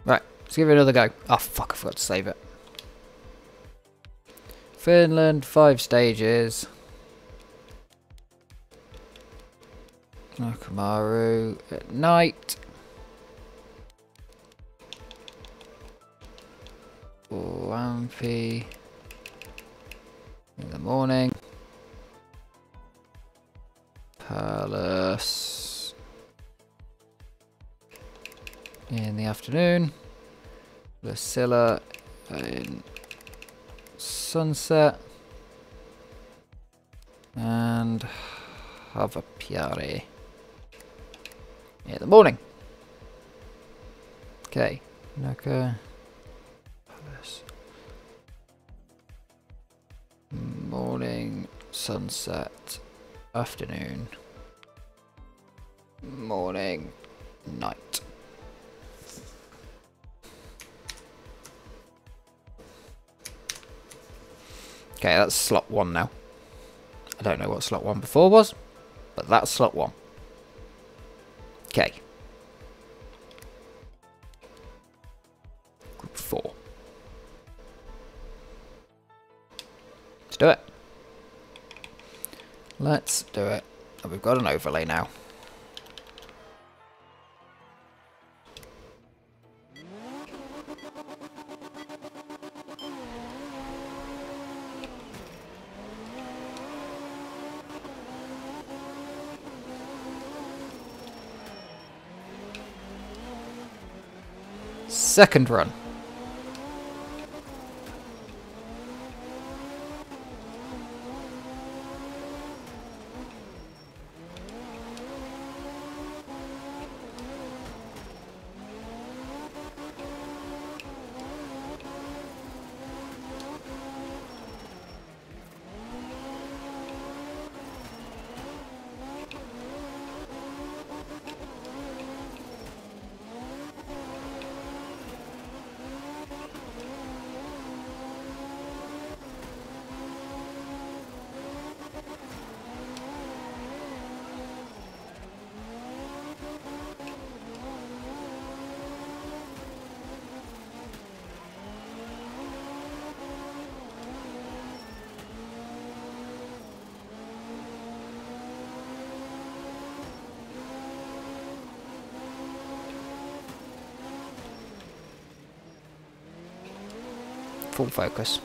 Right, let's give it another go. Oh fuck, I forgot to save it. Finland, 5 stages. Nakamaru at night. Lampi in the morning. Palace in the afternoon. Lucilla in sunset. And Havapiari in the morning. Okay. Naka. Palace. Morning, sunset, afternoon, morning, night. Okay, that's slot 1 now. I don't know what slot 1 before was, but that's slot 1. Okay. Group 4. Let's do it. Let's do it. And we've got an overlay now. Second run. Full focus.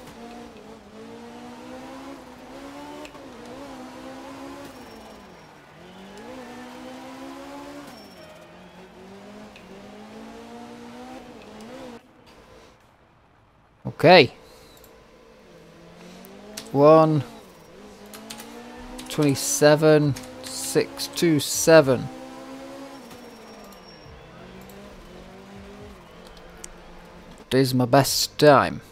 Okay. 1:27.627. Is my best time.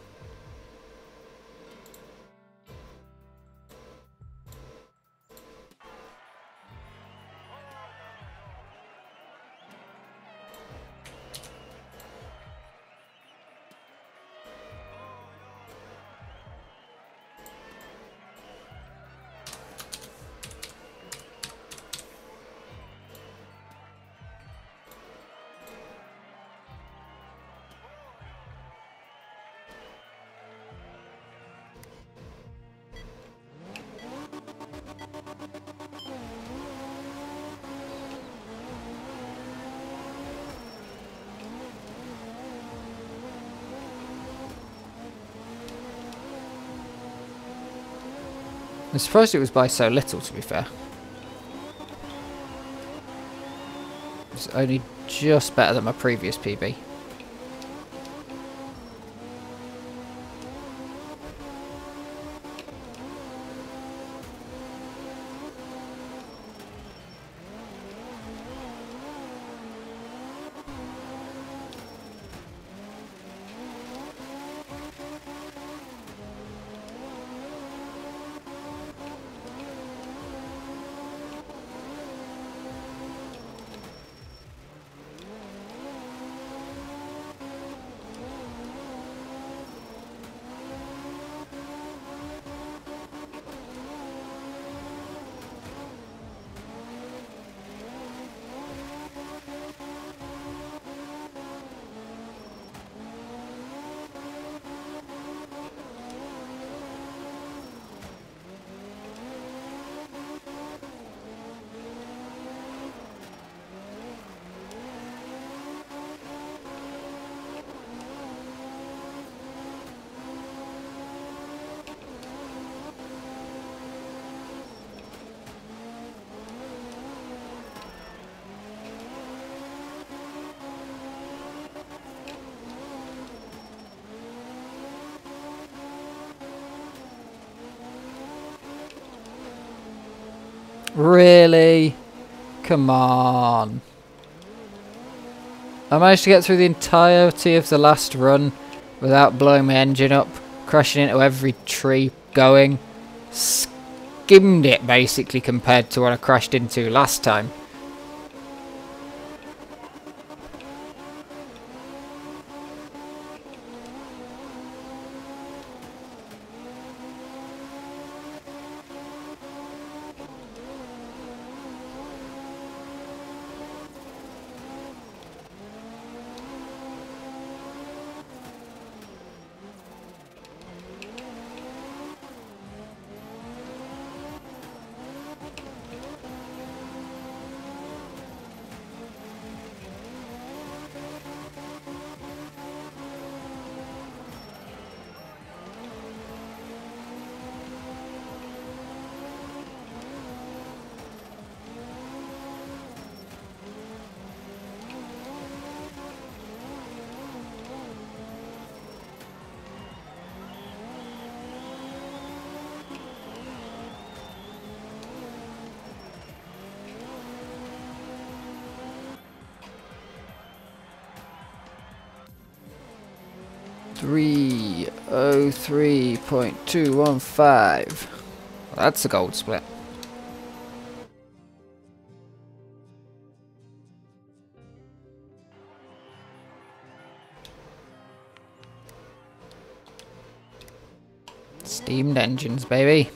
I'm surprised it was by so little, to be fair. It's only just better than my previous PB. Really? Come on. I managed to get through the entirety of the last run without blowing my engine up, crashing into every tree going. Skimmed it basically compared to what I crashed into last time. $303.215. That's a gold split. Steamed engines, baby.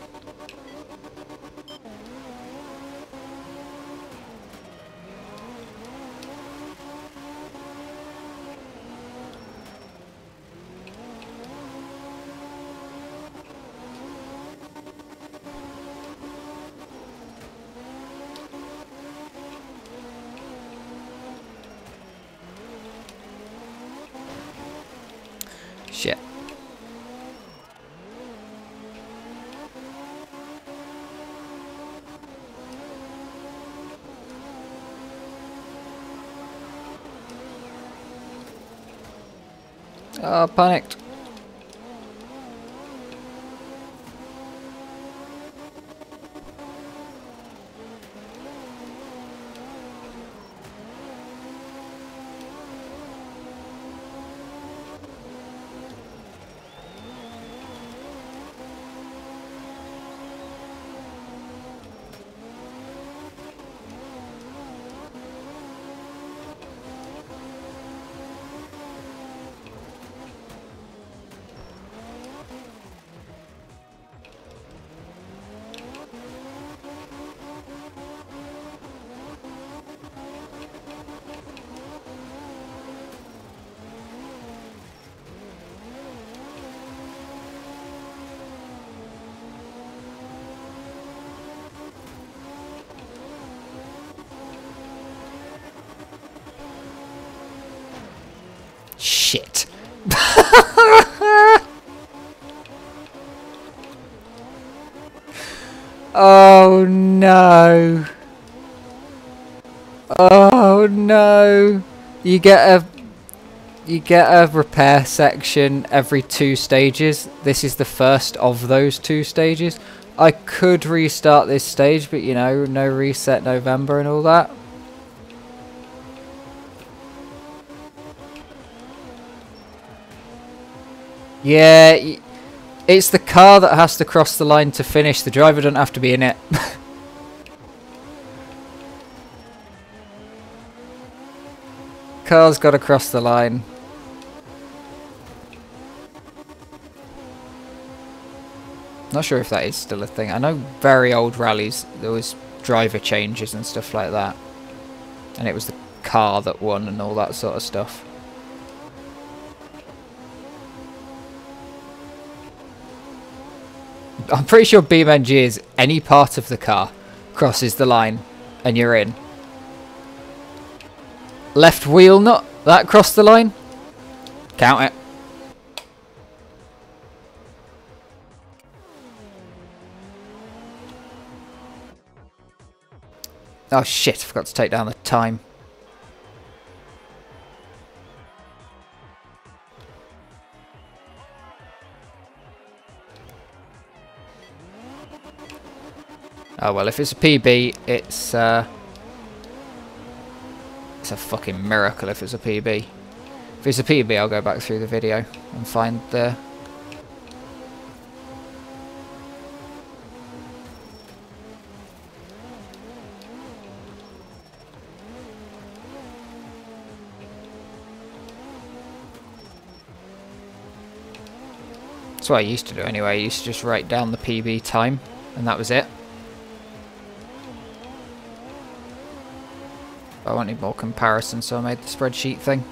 Shit. Oh, panicked. Shit. Oh no. Oh no. You get a repair section every 2 stages. This is the first of those 2 stages. I could restart this stage, but you know, no reset November and all that. Yeah, it's the car that has to cross the line to finish. The driver doesn't have to be in it. Car's got to cross the line. Not sure if that is still a thing. I know very old rallies, there was driver changes and stuff like that. And it was the car that won and all that sort of stuff. I'm pretty sure BeamNG is any part of the car crosses the line and you're in. Left wheel nut, that crossed the line? Count it. Oh shit, I forgot to take down the time. Oh well, if it's a PB, it's a fucking miracle if it's a PB. If it's a PB, I'll go back through the video and find the... That's what I used to do anyway. I used to just write down the PB time, and that was it. I wanted more comparison, so I made the spreadsheet thing.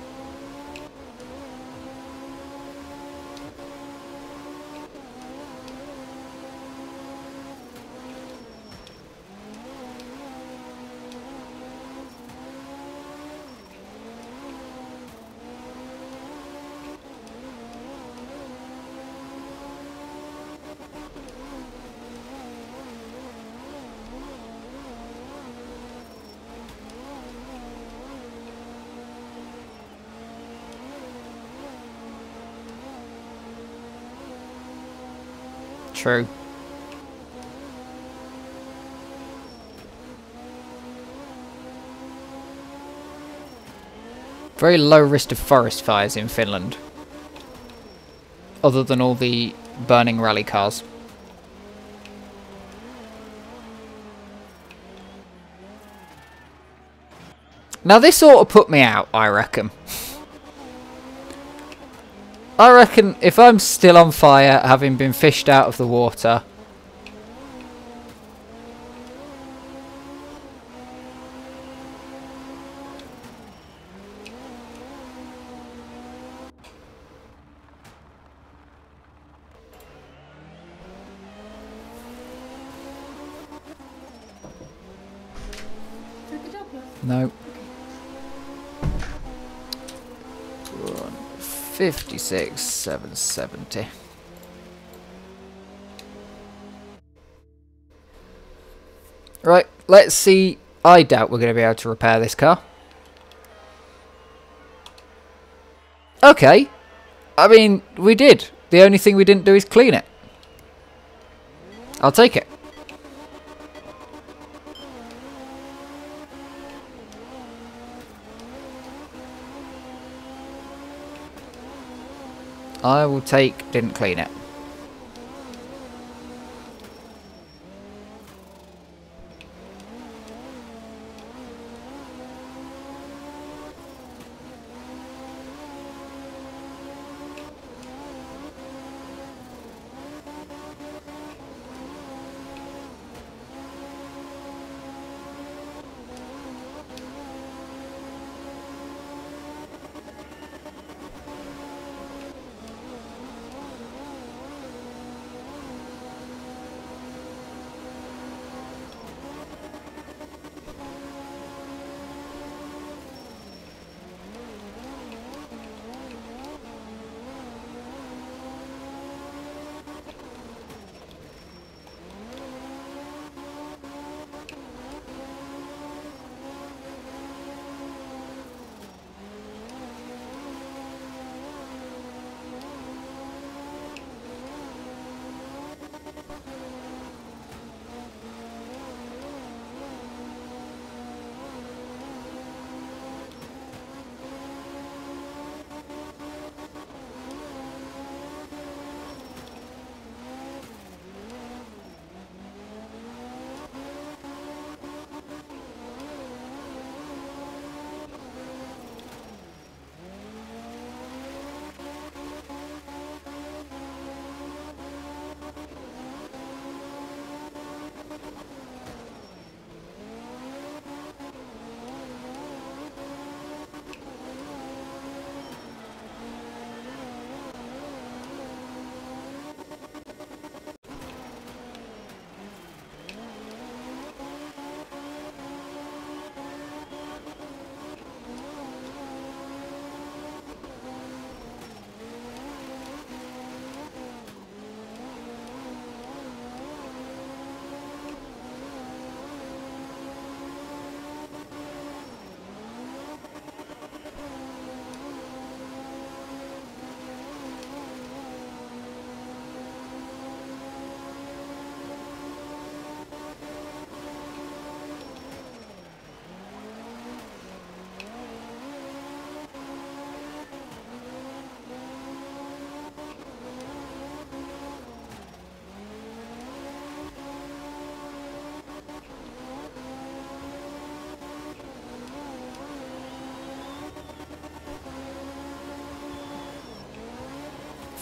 True. Very low risk of forest fires in Finland. Other than all the burning rally cars. Now this ought to put me out, I reckon. I reckon if I'm still on fire, having been fished out of the water... No. 56,770. Right, let's see. I doubt we're going to be able to repair this car. Okay. I mean, we did. The only thing we didn't do is clean it. I'll take it. I will take didn't clean it.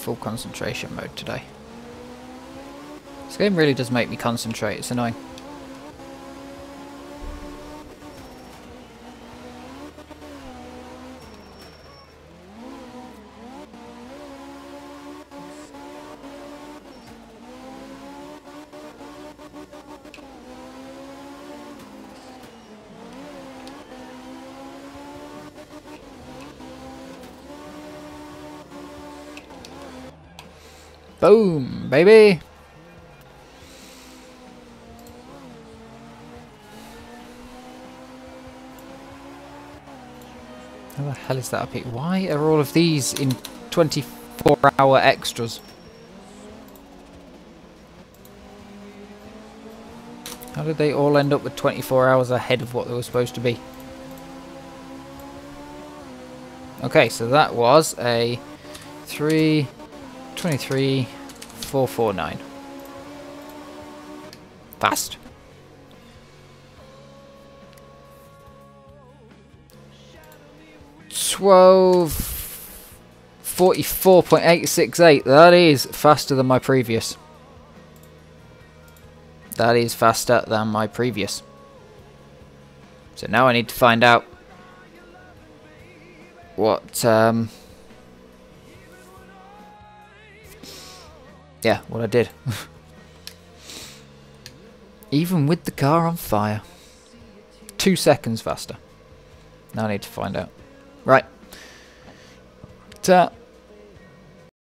full concentration mode today. This game really does make me concentrate, it's annoying. Boom, baby! How the hell is that up here? Why are all of these in 24-hour extras? How did they all end up with 24 hours ahead of what they were supposed to be? Okay, so that was a 3:23:449. Fast. $12:44.868. That is faster than my previous. That is faster than my previous. So now I need to find out what yeah, what I did. Even with the car on fire. 2 seconds faster. Now I need to find out. Right. Ta.